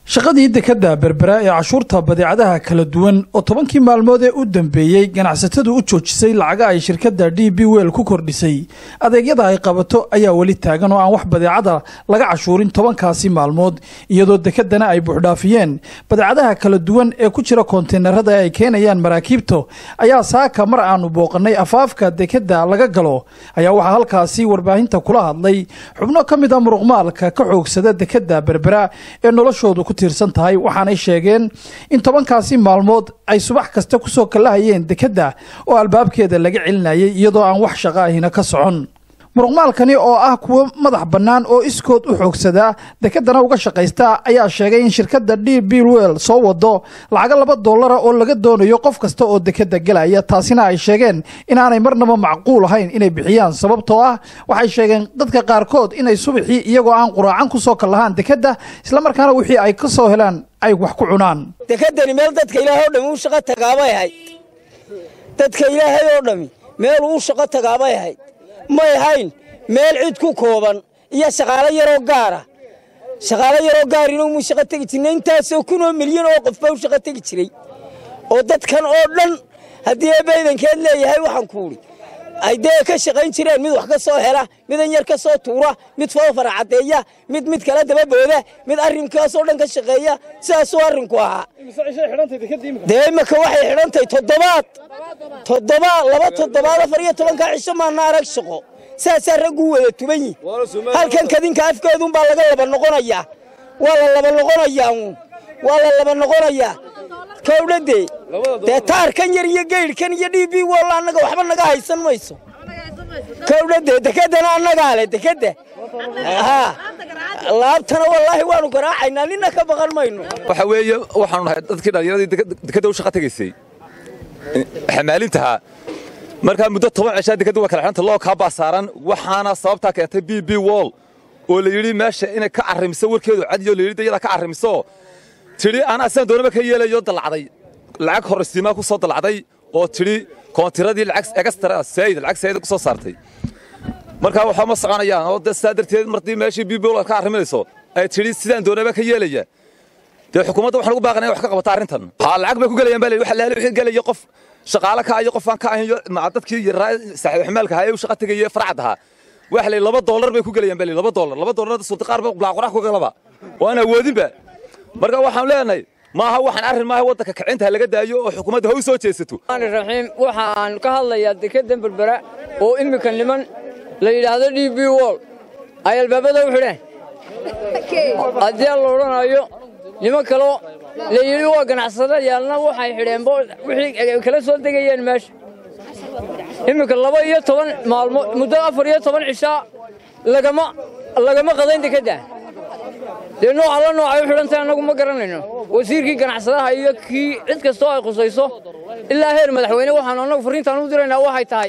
shaqadii dekada berbera ee cashuurta badeecadaha kala duwan oo 10kii maalmood ee u dambeeyay ganacsatadu u joojisay lacag ay shirkadda DP World ku kordhisay adeegyada ay qabato ayaa wali taagan oo aan wax badeecada laga cashuurin 10kaasi maalmood iyadoo dekadana ay buuxdhaafiyeen badeecadaha kala duwan ee ku jira konteenarada ay keenayaan maraakiibto ayaa saaka mar aanu booqanay afaafka dekada laga galo ayaa waxa halkaasi warbaahinta kula hadlay xubno kamid ah muruqmaalka ka xoogsada dekada berbera ee noloshoodu tirsantahay waxaanay sheegeen in 10kaasi maalmood ay subax kasta ku soo kalahayeen dekada oo albaabkeeda laga celinayay iyadoo aan wax shaqo ahina ka socon muruqmaalkani oo ah kuwa madax bannaan oo iskood u xoogsada dekadana uga shaqaysta ayaa sheegay in shirkadda DP World soo wado lacag $2 oo laga doonayo qof kasta oo dekada galaya taasina ay sheegeen inaanay marnaba macquul ahayn inay bixiyaan sababtoo ah waxay sheegeen dadka qaarkood inay subaxii iyagoo aan quraacan ku soo kalahaan dekada isla markaana wixii ay ka soo helaan ay wax ku cunaan dekadani meel dadka Ilaahay oo dhan uu shaqo tagaabay ahay dadka Ilaahay oo dhan meel uu shaqo tagaabay ahay ma yahayn meel cid ku kooban iyo shaqaale yaroo gaar inuu shaqo tagi jiray intaas oo kun oo milyan oo qof baa shaqo tagi jiray oo dadkan oo dhan hadii ay baydankeed leeyahay waxaan ku uri ay ka shaqayn jireen mid wax ka soo hela mid yar ka soo tuura mid fara cadeeya mid kala daba booda mid arrinkaas oo dhan ka shaqeeya sidaas oo arrinku ahaa deemaka waxay xidhantay afar iyo 10 cisho ma naarag shaqo saas ragu wada tuban yi halkan kadinka afkeedun baa laga laba noqonaya waa la laba noqonaya kowdade taarkan yar iyo geyrkan iyo DP World anaga waxba naga haysan mayso kowdade dekadana anaga le dekada laabtana wallahi waanu garaacayna nina ka baqan mayno waxa weeye waxaanu nahay dadkii dhalinyarada dekada u shaqo tagaysay xamaalintaha marka muddo 10 cisho dekada waa kala xanta loo ka baasaran waxaana sababta keentay DP World oo la yiri meesha inay ka arrimso warkeedu cadiyo la yiri dayada ka arrimso tiri ana asan doonaba ka yeelayo dalacday lacag horsiima ku soo dalacday oo tiri koontiradii lacag extra sayid ku soo saartay marka waxa ma soconayaan oo daddarteed martii meeshii DP World ka arrimayso ay tiri sidaan doonaba ka yeelaya xukuumadda waxa lagu baaqanay wax ka qabata arrintan lacag bay ku galayaan baa waxa la wixii galay qof shaqaale ka iyo qof aan ka ahayn dadkii yaraa saaxiib xamaalka hay u shaqo tagay farcadaha waxa la $2 bay ku galayaan baa $2 suuq qaar baa qurax ku galaba waana awoodinba marka waxaan leenahay maaha waxaan arrin maaha wadanka kicinta laga daayo oo xukuumadda hoos soo jeesato raxiim waxaan ka hadlayaa dekada berbera oo imika niman la yiraahdo DP World ay albaabada u xidheen adii la oranayo niman kale la yiri waa ganacsada yaalna waxay xidheen wixii kala soo degayeen meesha imika 12 maalmo muddo 14 cisho lagama qadayn dekada deeno alla nooca xidhantay anagu ma garanayno wasiirkii ganacsadaha iyo kii cid kasto ay qusayso ilaa heer madaxweyne waxaan anagu fariintaan u diraynaa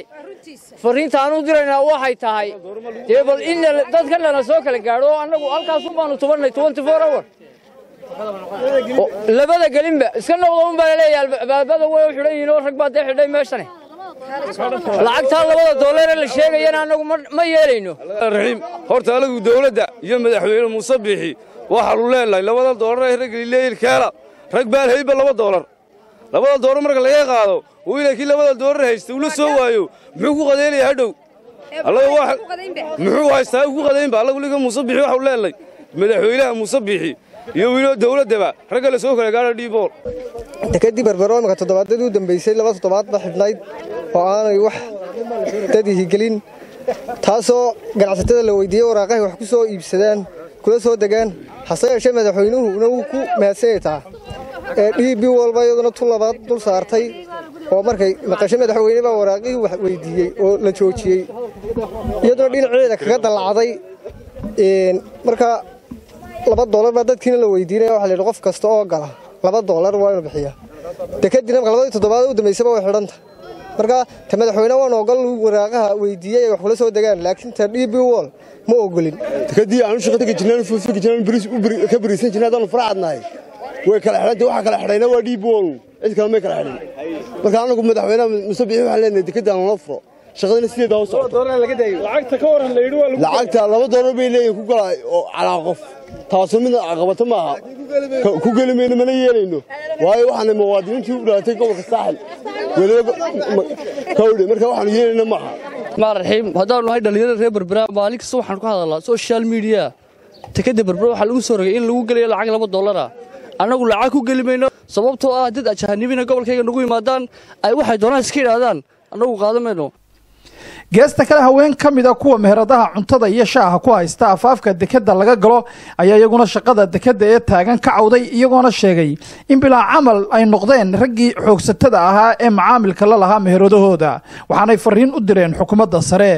waxay tahay deebal in dadkan la soo kala gaaro anagu halkaas u baanu tubanay 24 hour labada galinba iska noqdo un baa leeyahay albaabada way u xidhan yihiin oo rag baa xidhay meeshan lacagta $2 la sheegayana anagu ma yeelayno raxiim horta anagu dawladda iyo madaxweyne Muuse Biixi waxa uu leeyahay $2 ee rag leeyil kaala rag baa hayba $2 marka laga qaado oo ilaahay $2 haysto uu la soo waayo muxuu ku qadeelay hadhow Allah wax muxuu haystaa ku qadeyn baa lagu liga Muuse Biixi waxa uu leeyahay madaxweynaha Muuse Biixi iyo wiilo dawladaba rag la soo kala gaaro DP World dekadii berbera marka toddobaadadii u dambeysay 2 toddobaad ba xidhnayd oo aanay wax dadii gelin taasoo ganacsatada la weydiiyay waraaqaha wax ku soo iibsadaan kula soo degaan xasayeesha madaxweynuhu uu ku maaseeyay DP World ba iyaduna labaad dul saartay oo markay maqashay madaxweyne ba waraaqihii wax weydiiyay oo la joojiyay iyadoo dhinaceeda kaga dalacday marka $2 ba dadkiina la weydiinay waxa la yiri qof kasta oo gala $2 waa inuu bixiyaa dekadina marka 2 toddobaad u dambeysay way xidhanta marka madaxweynaha waa ogol waraaqaha weydiiyay wax kula soo degaan laakiin DP World ma ogolin dekadii aan shaqo tagi jirnaan fuufi jirnaan ka bariisan jirnaan farcadnaay way kala xidhantay waxa kala xidhayna waa DP World cid kale ma kala xidhin marka anagu madaxweynaha Muuse Biixi waxa leenahay dekada aan la furo shaqadana sideeda u socoto lacagta $2 bay leeyihiin ku galay oo calaa qof taasoo mid caqabado maaha ku gelimayno mana yeelayno waayo waxaan muwaadiniintii u dhalatay gobolka saaxil waliba kawdhe marka waxaan yeelayno maaha maarxiim haddaan nahay dhalinyarada reer Berbera maalin kasta waxaan ku hadalnaa social media takada Berbera waxa lagu soo rogay in lagu geliyo lacag $2 anagu lacag ku gelimayno sababtoo ah dad ajaanibina gobolkayga nagu yimaadaan ay waxay doonaan iska yiraahdaan anagu qaadamayno geesta kale haween ka mid ah kuwa meheradaha cuntada iyo shaaha ku haysta afaafka dekada laga galo ayaa iyaguna shaqada dekada ee taagan ka cawday iyagoona sheegay in bilaa camal ay noqdeen raggii xoogsatada ahaa ee macaamilka la lahaa meheradahooda waxaanay fariin u direen xukuumadda sare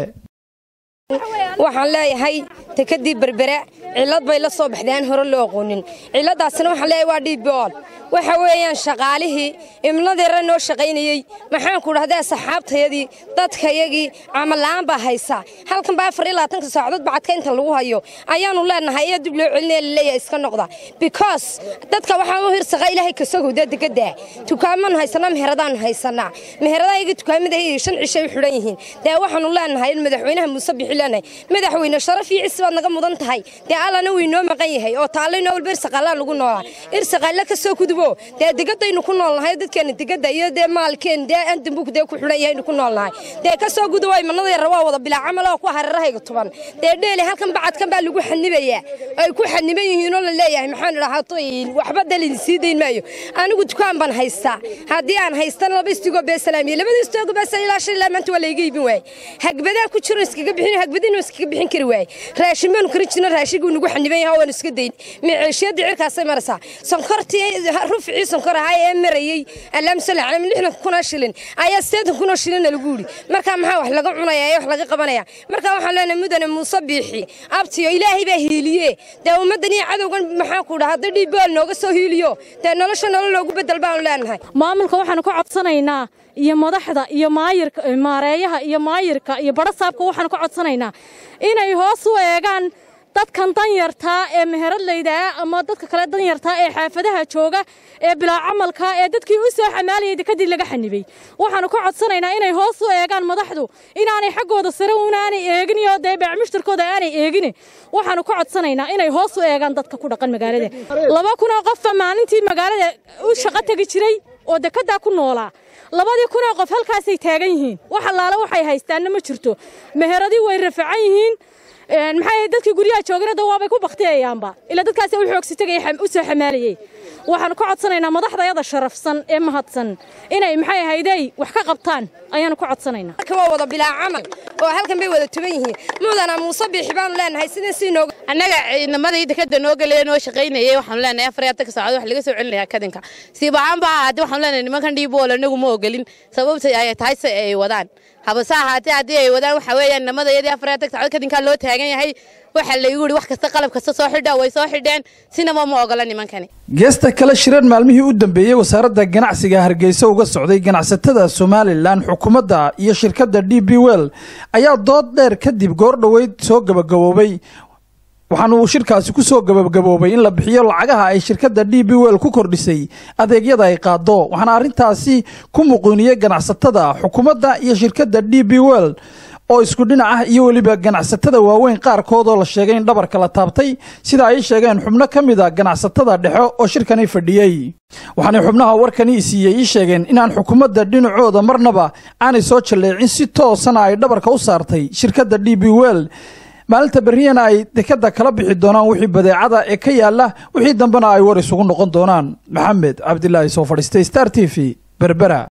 waxaan leeyahay dekadii Berbera cilad bay la soo baxdeen hore loo aqoonin ciladaasna waxaan leeyahay waa dhiibool waxa weeyaan shaqaalihii imnadeera noo shaqaynayay maxaan ku dhahdaa saxaabtayadii dadkayagii amalaan baa haysa halkan baa 24 saacadood bacadka inta lagu hayo ayaanu leenahay ee dib loo celinay iska noqda because dadka waxa uu hirsaqay ilaahay ka soo hooda dekada tukaaman haysana meheradaan haysana meheradayga tukaamada ay 5 cisho xidhan yihiin taa waxaanu leenahay in madaxweynaha Muuse Bixi leenahay madaxweyne sharaf iyo isbaad naga mudan tahay taa alana way noo maqan yahay oo taalina walba irsaqaala lagu noolaa irsaqaala ka soo kudubo taa degadaynu ku noolnahay dadkeena degada iyo maalkeen aan dambu ku xidhan yahay ku noolnahay taa ka soo gudo way manada yar waa wada bilaa camal oo ku hareerahayga tuban taa dheeli halkan bacadkan baa lagu xanibaya ay ku xaniban yihiin oo la leeyahay maxaan raahaato waxba dalin siideyn maayo anigu dukaan ban haysta hadii aan haystana laba istigo beesalaamiye labada istigo beesalaashay la maanta waa la iga iibin waay hagbada ku jiro iskaga bixin hagbadina iskaga bixin kari waay raashin baan karijina raashigu nagu xaniban yahay oo iska deyn miciishada cirkaasay maraysa sonkortii rufci sonkor ahay ee marayay alaam salaam 60 shilin ayaa 70 shilin lagu yiri marka maxaa wax laga cunayaa wax laga qabanaya marka waxaan leenahay mudane Muuse Bixi abtiyo ilaahay baa hiiliye dawladani cadowgan maxaa ku dhahay dhiibool nooga soo hiiliyo taa nolosha nolol loogu bedel baan leenahay maamulka waxaan ku codsanaynaa iyo madaxda iyo maayirka maareeyaha iyo maayirka iyo barasaabka waxaan ku codsanaynaa inay hoos u eegaan dadkan danyarta ee meheradleyda ama dadka kale danyarta ee xaafadaha jooga ee bilaa camalka ee dadkii u soo xamaaliyay dekadii laga xanibay waxaan ku codsanaynaa inay hoos u eegaan madaxdu inaanay xaqooda sare unaanay eegin iyo deebac mushtarkooda aanay eegin waxaan ku codsanaynaa inay hoos u eegaan dadka ku dhaqan magaalada 2,000 qof maalintii magaalada u shaqo tagi jiray oo dekada ku noolaa 2,000 qof halkaas ay taagan yihiin waxa laala waxay haystaan ma jirto meheradii way rafacan yihiin maxay dadkii guriga joogana dawaabay ku baqtiyayaanba ila dadkaas u xoogsi tagay u soo xamaaliyay waxaan ku codsanaynaa madaxdayada sharafsan ee mahadsan inay maxay hayday wax ka qabtaan ayaan ku codsanaynaa ka wada bilaa camal oo halkan bay wada tuban yihiin mudana Muuse Bixi baan leenahay sidii si nooga annaga ciidamadii dekada noo galeen oo shaqaynayay waxaan leenahay 4 saacadood wax laga soo celinayaa kadinka si baan baa hadii waxaan leenahay nimankan dhiibool anagu ma ogalin sababtay ay tahay si ay wadaan habasa hadii ay wadaan waxa weeyaan nimadayadii 4 saacadood kadinka loo taagan yahay waxa la yiri wax kasta qalab kasta soo xidhaa way soo xidheen sinaba ma ogola nimankani geesta kale shireen maalmihii u dambeeyay wasaaradda ganacsiga Hargeysa uga socday ganacsatada Soomaaliland xukuumadda iyo shirkadda DP World ayaa dood dheer kadib goor dhaweyd soo gabagaboobay waxaan uu shirkaasi ku soo gabagaboobay in la bixiyo lacagaha ay shirkadda DP World ku kordhisay adeegyada ay qaado waxaana arintaasi ku muqooniyay ganacsatada xukuumadda iyo shirkadda DP World oo isku dhinac ah iyo waliba ganacsatada waaweyn qaarkood oo la sheegay in dhabarka la taabtay sida ay sheegeen xubno kamid ah ganacsatada dhexe oo shirkani fadhiyay waxaana xubnaha warkani siiyay sheegeen in aan xukuumadda dhinacooda marnaba aanay soo jaleecin si toosan ay dhabarka u saartay shirkadda DP World maalinta bariyana ay dekada kala bixi doonaan wixii badeecada ee ka yaala wixii dambana ay war isugu noqon doonaan maxamed cabdilaahi soo fadhiistay Star TV Berbera